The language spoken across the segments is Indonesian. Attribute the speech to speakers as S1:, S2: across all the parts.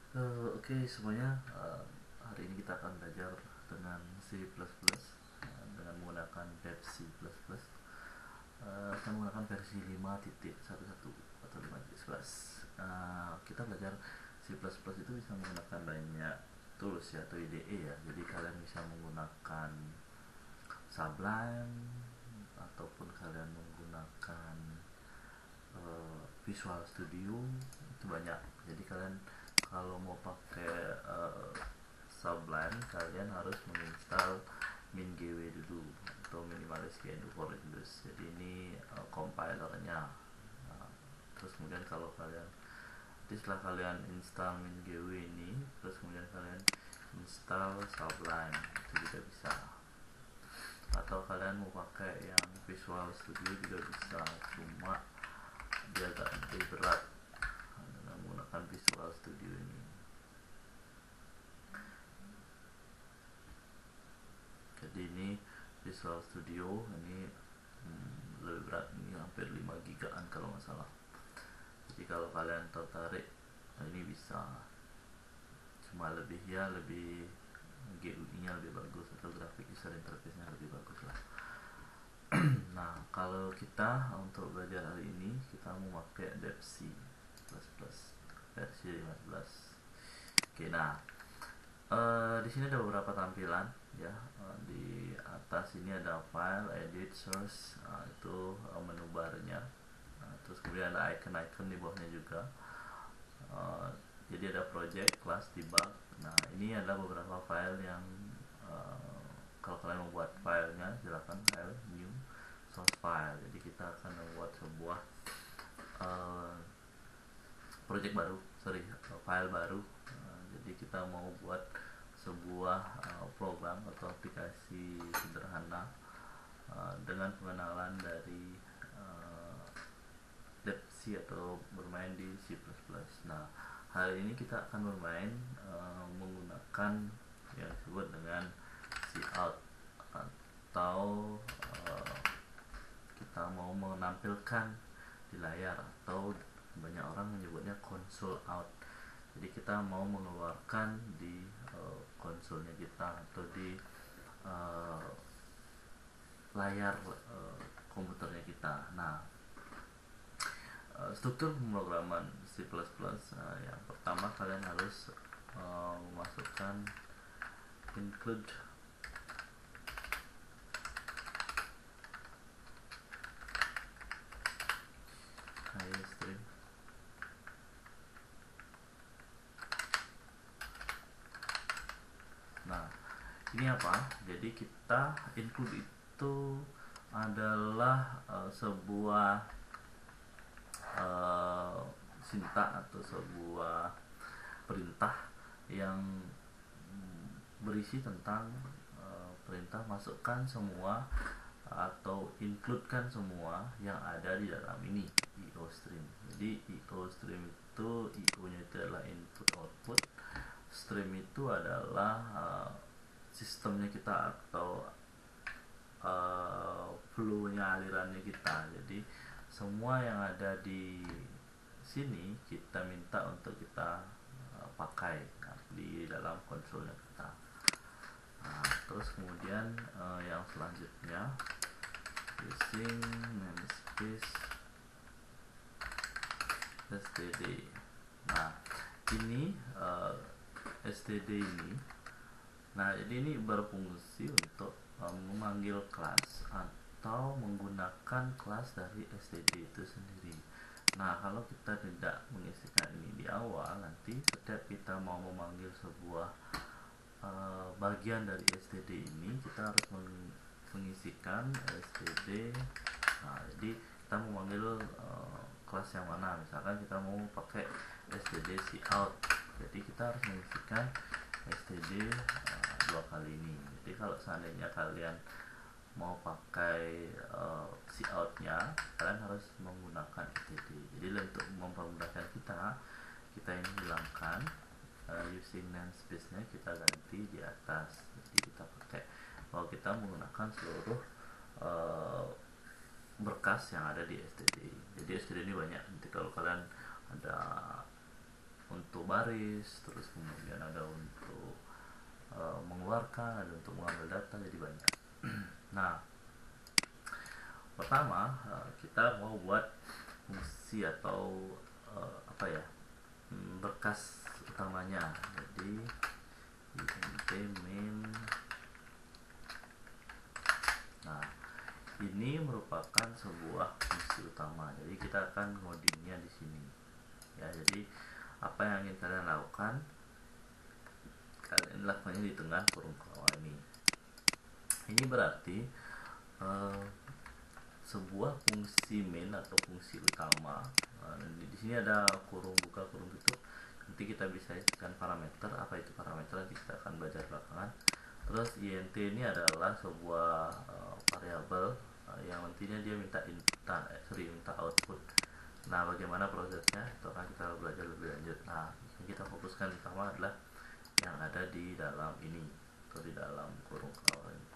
S1: Oke, semuanya, hari ini kita akan belajar dengan C++, dengan menggunakan Dev C++, akan menggunakan versi 5.11 atau 5.11. Kita belajar C++ itu bisa menggunakan banyak tools ya, atau IDE ya. Jadi kalian bisa menggunakan Sublime ataupun kalian menggunakan Visual Studio, itu banyak. Jadi kalian kalau mau pakai Sublime, kalian harus menginstal MinGW dulu atau Minimalist GNU for Windows. Jadi ini compilernya. Nah, terus kemudian kalau kalian setelah kalian install MinGW ini, terus kemudian kalian install Sublime, itu juga bisa. Atau kalian mau pakai yang Visual Studio juga bisa, cuma dia agak lebih berat dengan menggunakan Visual Studio ini. Jadi ini Visual Studio ini lebih berat, ini hampir 5 gigaan kalau nggak salah. Jadi kalau kalian tertarik, ini bisa, cuma lebih GUI nya lebih bagus atau grafik user interface nya lebih bagus lah. Nah, kalau kita untuk belajar hari ini kita mau pakai Dev C++ versi 15. Oke, nah, di sini ada beberapa tampilan ya. Di atas ini ada file, edit, source, itu menu barnya. Terus kemudian ada icon-icon di bawahnya juga. Jadi ada project, class, debug. Nah, ini adalah beberapa file yang kalau kalian membuat filenya, silakan file, new, source file. Jadi kita akan membuat sebuah project baru, file baru. Jadi kita mau buat sebuah program atau aplikasi sederhana dengan pengenalan dari Dev C atau bermain di C++. Nah, hari ini kita akan bermain menggunakan yang disebut dengan cout, atau kita mau menampilkan di layar, atau banyak orang menyebutnya console out. Jadi kita mau mengeluarkan di konsolnya kita atau di layar komputernya kita. Nah, struktur pemrograman C++, yang pertama kalian harus memasukkan include string. Nah, ini apa? Jadi kita include itu adalah sebuah sintak atau sebuah perintah yang berisi tentang perintah masukkan semua atau includekan semua yang ada di dalam ini IO stream. Jadi IO stream itu, IO nya itu adalah input output, stream itu adalah sistemnya kita atau flow nya, alirannya kita. Jadi semua yang ada di sini kita minta untuk kita pakai di dalam konsolnya kita. Nah, terus kemudian yang selanjutnya using namespace std. Nah, ini std ini, nah jadi ini berfungsi untuk memanggil kelas atau menggunakan kelas dari std itu sendiri. Nah, kalau kita tidak mengisikan ini di awal, nanti setiap kita mau memanggil sebuah bagian dari std ini, kita harus mengisikan std. Nah, jadi kita mau memanggil kelas yang mana. Misalkan kita mau pakai std cout, jadi kita harus mengisikan std dua kali ini. Jadi kalau seandainya kalian mau pakai cout nya, kalian harus menggunakan std. Jadi untuk mempermudahkan kita ini hilangkan using namespace nya, kita ganti di atas. Jadi kita pakai bahwa kita menggunakan seluruh berkas yang ada di std. Jadi std ini banyak. Nanti kalau kalian ada untuk baris, terus kemudian ada untuk mengeluarkan, ada untuk mengambil data, jadi banyak. Nah, pertama kita mau buat fungsi atau berkas utamanya. Jadi main. Nah, ini merupakan sebuah fungsi utama. Jadi kita akan ngodingnya di sini. Ya, jadi apa yang ingin kalian lakukan, kalian lakukannya di tengah kurung kawah ini. Ini berarti sebuah fungsi main atau fungsi utama. Di sini ada kurung buka, kurung tutup. Nanti kita bisa isikan parameter. Apa itu parameter? Nanti kita akan belajar belakangan. Terus int ini adalah sebuah variabel yang nantinya dia minta minta output. Nah, bagaimana prosesnya itu akan kita belajar lebih lanjut. Nah, yang kita fokuskan pertama adalah yang ada di dalam ini atau di dalam kurung kawah ini.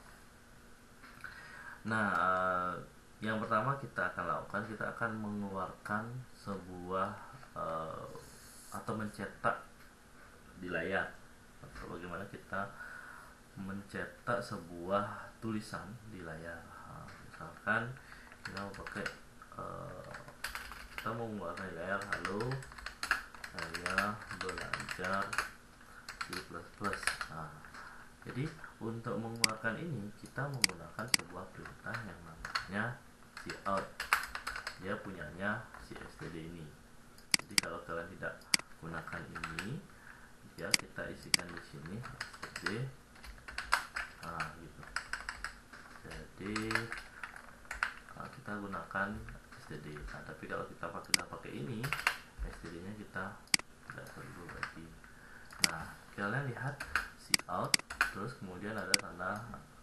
S1: Nah, yang pertama kita akan lakukan, kita akan mengeluarkan sebuah atau mencetak di layar, atau bagaimana kita mencetak sebuah tulisan di layar. Nah, misalkan kita mau pakai kita mau mengeluarkan di layar, halo saya belajar C++. Nah, jadi untuk mengeluarkan ini kita menggunakan sebuah perintah yang namanya cout. Dia punyanya si std ini. Jadi kalau kalian tidak gunakan ini, ya kita isikan di sini std. Nah, gitu. Jadi kita gunakan std. Nah, tapi kalau kita pakai ini, std-nya kita tidak perlu lagi. Nah, kalian lihat cout, terus kemudian ada tanda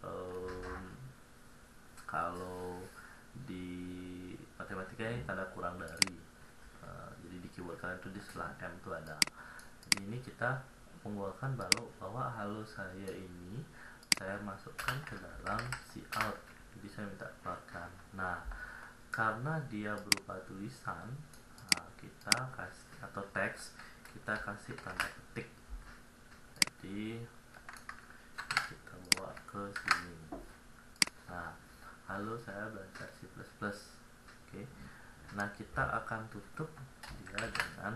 S1: kalau di matematika ini tanda kurang dari. Jadi di keyboard kalian itu di sebelah M itu ada. Jadi ini kita mengeluarkan bahwa halo saya ini saya masukkan ke dalam cout. Jadi saya minta keluarkan. Nah, karena dia berupa tulisan, kita kasih atau teks, kita kasih tanda ketik. Jadi kita bawa ke sini. Nah, halo saya belajar C++. Oke. Nah, kita akan tutup dia dengan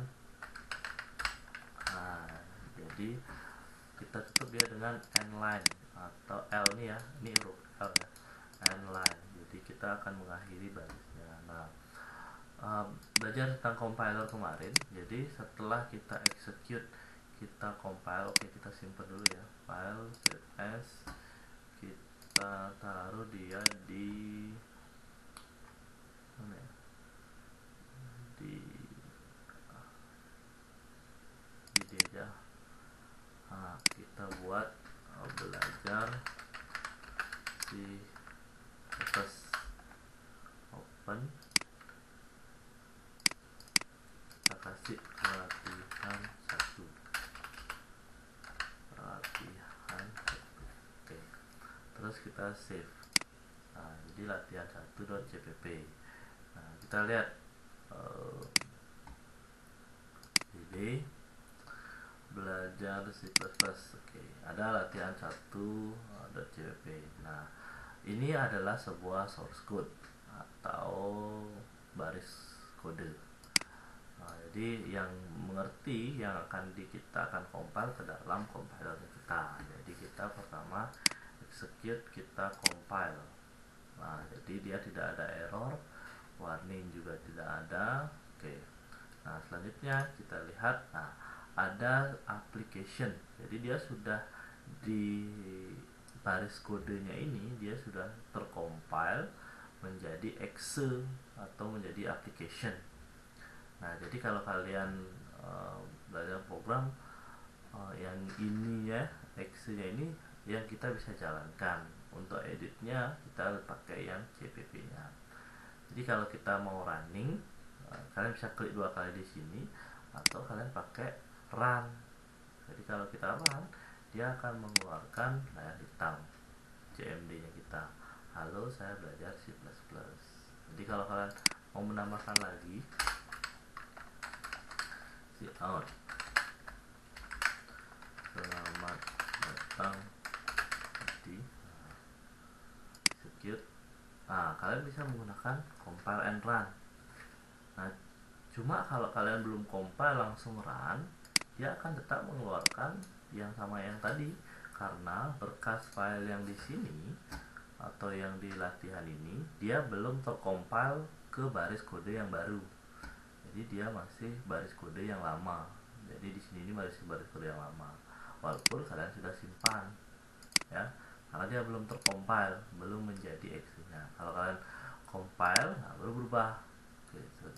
S1: jadi kita tutup dia dengan n-line atau L nih ya, ini huruf L ya, n-line. Jadi kita akan mengakhiri barisnya. Nah, belajar tentang compiler kemarin. Jadi setelah kita execute, kita compile, oke kita simpan dulu ya, file save as, kita taruh dia di mana ya, di aja. Nah, kita buat belajar di atas open, kita kasih latihan 1. Oke, terus kita save. Nah, jadi latihan 1.cpp. Nah, kita lihat jadi belajar C++. Oke, ada latihan 1.cpp. Nah, ini adalah sebuah source code atau baris kode. Nah, jadi yang mengerti yang kita akan compile ke dalam compiler kita. Jadi kita pertama execute, kita compile. Nah, jadi dia tidak ada error, warning juga tidak ada. Oke. Nah, selanjutnya kita lihat, nah ada application. Jadi dia sudah di baris kodenya ini dia sudah tercompile menjadi exe atau menjadi application. Nah, jadi kalau kalian belajar program yang ini ya, exe-nya ini yang kita bisa jalankan. Untuk editnya kita pakai yang cpp-nya. Jadi kalau kita mau running, kalian bisa klik 2 kali di sini atau kalian pakai run. Jadi kalau kita run, dia akan mengeluarkan layar hitam CMD-nya kita. Halo, saya belajar C++. Jadi kalau kalian mau menambahkan lagi, cout. Selamat datang di execute. Kalian bisa menggunakan compile and run. Nah, cuma kalau kalian belum compile langsung run, dia akan tetap mengeluarkan yang sama yang tadi, karena berkas file yang di sini atau yang di latihan ini dia belum tercompile ke baris kode yang baru. Jadi dia masih baris kode yang lama. Jadi di sini ini baris kode yang lama. Walaupun kalian sudah simpan, ya, karena dia belum tercompile, belum menjadi exe-nya. Kalau kalian compile, baru berubah. Gitu.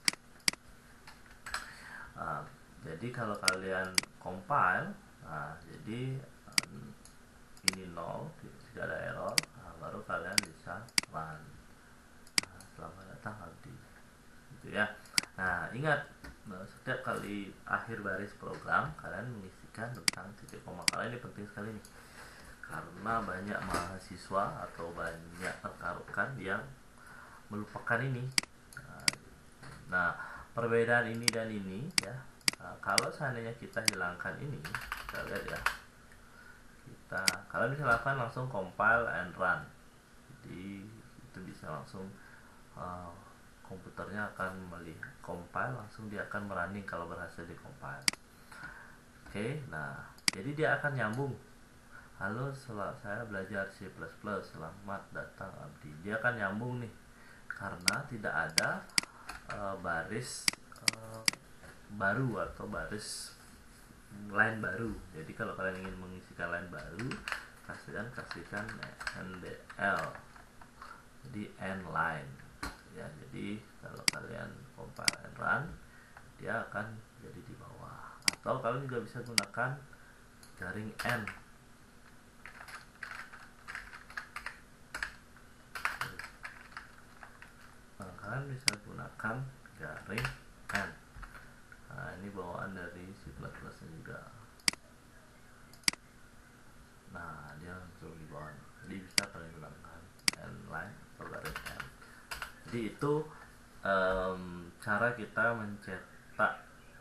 S1: Jadi kalau kalian compile, jadi ini 0, tidak ada error, baru kalian bisa run. Selamat datang Abdi, gitu ya. Nah, ingat, setiap kali akhir baris program kalian mengisikan tentang titik koma. Kalian ini penting sekali nih, karena banyak mahasiswa atau banyak rekan-rekan yang melupakan ini. Nah, perbedaan ini dan ini, ya, kalau seandainya kita hilangkan ini, kita lihat ya, kalian bisa lakukan langsung compile and run. Jadi itu bisa langsung, komputernya akan melihat compile, langsung dia akan merunning kalau berhasil di compile. Oke, nah jadi dia akan nyambung. Halo, saya belajar C++, selamat datang Abdi. Dia akan nyambung nih, karena tidak ada baris baru atau baris line baru. Jadi kalau kalian ingin mengisikan line baru, kasihkan ndl, jadi end line ya. Jadi kalau kalian compile and run, dia akan jadi di bawah. Atau kalian juga bisa gunakan garing n. Kalian bisa gunakan garing n. Nah, ini bawaan dari C++ juga. Nah, dia langsung di bawah. Jadi bisa kalian gunakan n line atau garing n. Jadi itu cara kita mencetak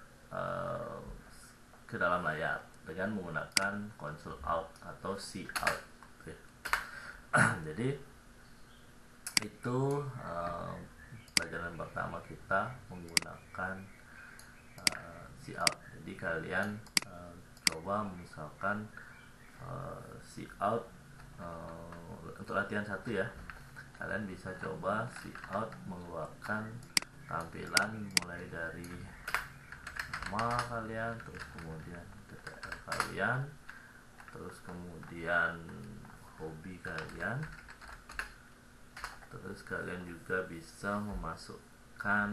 S1: ke dalam layar dengan menggunakan console out atau cout. Oke. Jadi itu pelajaran pertama kita menggunakan cout. Jadi kalian coba misalkan cout untuk latihan 1 ya, kalian bisa coba cout mengeluarkan tampilan mulai dari nama kalian, terus kemudian TTL kalian, terus kemudian hobi kalian, terus kalian juga bisa memasukkan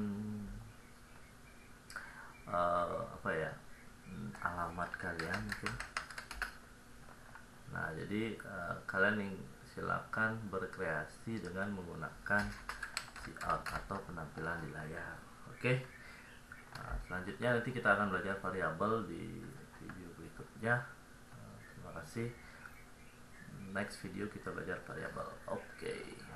S1: alamat kalian mungkin. Nah, jadi kalian silakan berkreasi dengan menggunakan cout atau penampilan di layar. Oke. Selanjutnya nanti kita akan belajar variabel di video berikutnya. Terima kasih. Next video kita belajar variabel. Oke.